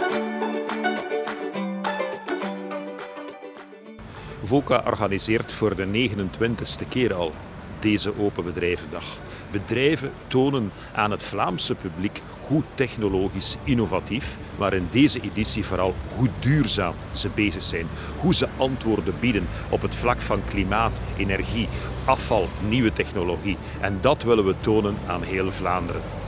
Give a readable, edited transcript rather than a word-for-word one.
VOCA organiseert voor de 29e keer al deze Open Bedrijvendag. Bedrijven tonen aan het Vlaamse publiek hoe technologisch innovatief, maar in deze editie vooral hoe duurzaam ze bezig zijn. Hoe ze antwoorden bieden op het vlak van klimaat, energie, afval, nieuwe technologie. En dat willen we tonen aan heel Vlaanderen.